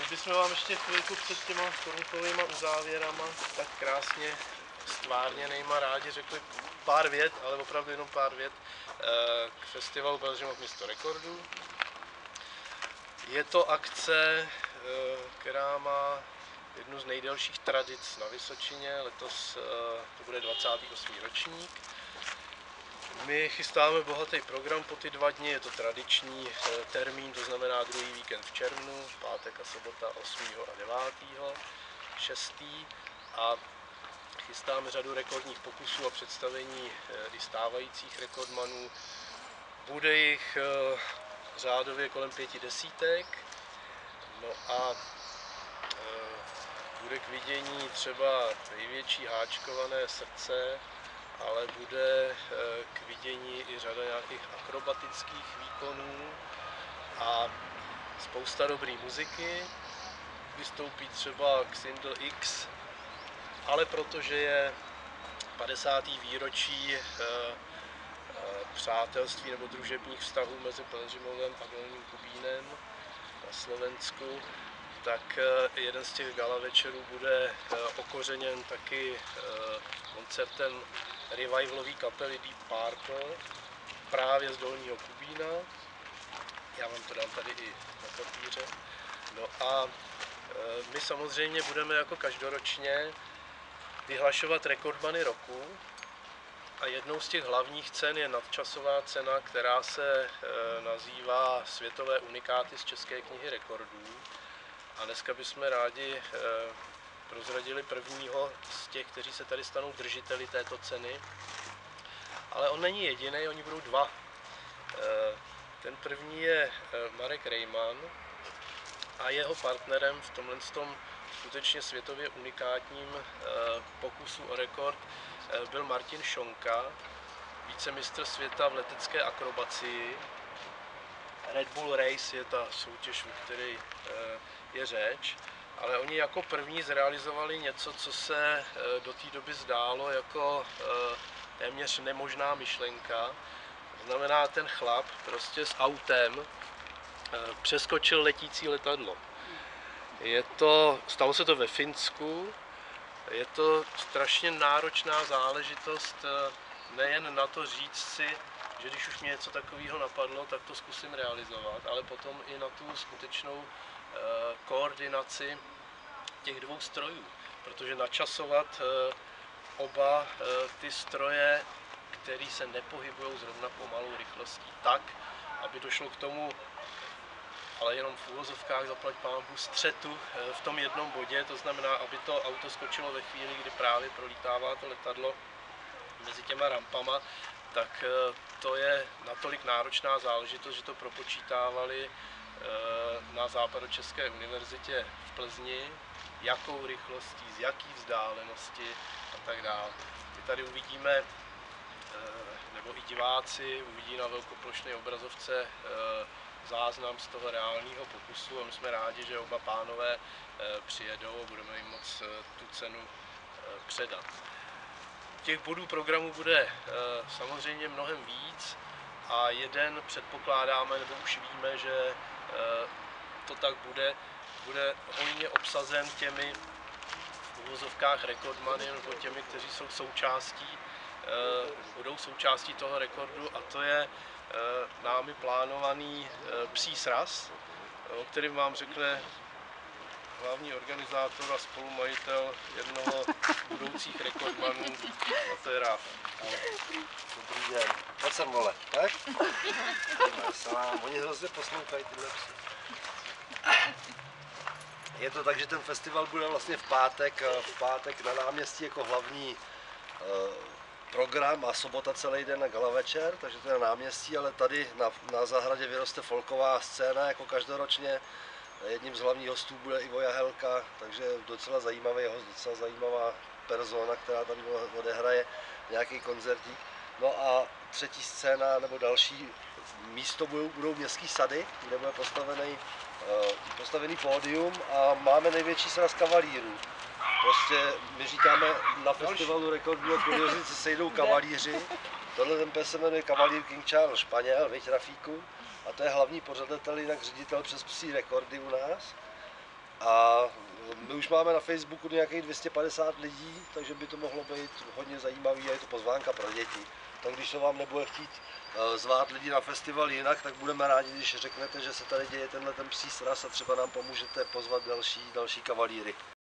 My bychom vám ještě chvilku před těma korunkovými uzávěrama tak krásně stvárněnejma rádi řekli pár vět, ale opravdu jenom pár vět k festivalu Pelhřimov město rekordů. Je to akce, která má jednu z nejdelších tradic na Vysočině. Letos to bude 28. ročník. My chystáme bohatý program po ty 2 dny, je to tradiční termín, to znamená druhý víkend v červnu, pátek a sobota 8. a 9. 6. A chystáme řadu rekordních pokusů a představení i stávajících rekordmanů. Bude jich řádově kolem 5 desítek. No a bude k vidění třeba největší háčkované srdce, ale bude k vidění i řada nějakých akrobatických výkonů a spousta dobré muziky. Vystoupí třeba Xindl X, ale protože je 50. výročí přátelství nebo družebních vztahů mezi Pelhřimovem a Dolním Kubínem na Slovensku, tak jeden z těch gala večerů bude okořeněn taky koncertem revivalové kapely Deep Purple právě z Dolního Kubína. Já vám to dám tady i na papíře. No a my samozřejmě budeme jako každoročně vyhlašovat rekordmany roku a jednou z těch hlavních cen je nadčasová cena, která se nazývá Světové unikáty z České knihy rekordů. A dneska bychom rádi prozradili prvního z těch, kteří se tady stanou držiteli této ceny. Ale on není jediný, oni budou 2. Ten první je Marek Rejman a jeho partnerem v tomhle skutečně světově unikátním pokusu o rekord byl Martin Šonka, vicemistr světa v letecké akrobacii. Red Bull Race je ta soutěž, o které je řeč, ale oni jako první zrealizovali něco, co se do té doby zdálo jako téměř nemožná myšlenka. To znamená, ten chlap prostě s autem přeskočil letící letadlo. Stalo se to ve Finsku, je to strašně náročná záležitost, nejen na to říct si, že když už mě něco takového napadlo, tak to zkusím realizovat, ale potom i na tu skutečnou koordinaci těch 2 strojů, protože načasovat oba ty stroje, které se nepohybují zrovna pomalou rychlostí, tak, aby došlo k tomu, ale jenom v uvozovkách zaplať pánbůh, střetu v tom jednom bodě, to znamená, aby to auto skočilo ve chvíli, kdy právě prolítává to letadlo mezi těma rampama, tak to je natolik náročná záležitost, že to propočítávali na Západočeské univerzitě v Plzni, jakou rychlostí, z jaký vzdálenosti a tak dále. My tady uvidíme, nebo i diváci uvidí na velkoplošné obrazovce záznam z toho reálného pokusu a my jsme rádi, že oba pánové přijedou a budeme jim moc tu cenu předat. Těch bodů programu bude samozřejmě mnohem víc a jeden předpokládáme, nebo už víme, že to tak bude hojně obsazen těmi v uvozovkách rekordmany nebo těmi, kteří jsou budou součástí toho rekordu, a to je námi plánovaný psí sraz, o kterém vám řekne hlavní organizátor a spolumajitel jednoho z budoucích rekordmanů, a to je Raf. Dobrý den. Pojď sem, vole, tak? Salám. Oni hrozně poslouchají tyhle psy. Je to tak, že ten festival bude vlastně v pátek na náměstí jako hlavní program a sobota celý den na gala večer, takže to je na náměstí, ale tady na zahradě vyroste folková scéna jako každoročně. Jedním z hlavních hostů bude Ivo Jahelka, takže docela zajímavý host, docela zajímavá persona, která tady odehraje nějaký koncertík. No a třetí scéna nebo další místo budou městský sady, kde bude postavený pódium a máme největší sraz kavalírů. Prostě my říkáme na festivalu rekordů a kuriozit se sejdou kavalíři. Tohle ten pes se jmenuje Kavalír King Charles Španěl, viď Rafíku? A to je hlavní pořadatel, jinak ředitel přes psí rekordy u nás. A my už máme na Facebooku nějakých 250 lidí, takže by to mohlo být hodně zajímavý a je to pozvánka pro děti. Tak když se vám nebude chtít zvát lidi na festival jinak, tak budeme rádi, když řeknete, že se tady děje tenhle ten psí sraz a třeba nám pomůžete pozvat další kavalíry.